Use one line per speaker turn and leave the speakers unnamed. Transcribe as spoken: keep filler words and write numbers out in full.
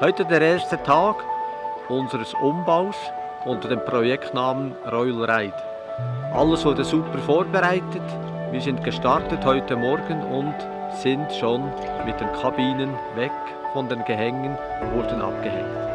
Heute der erste Tag unseres Umbaus unter dem Projektnamen Royal Ride. Alles wurde super vorbereitet. Wir sind gestartet heute Morgen und sind schon mit den Kabinen weg von den Gehängen, wurden abgehängt.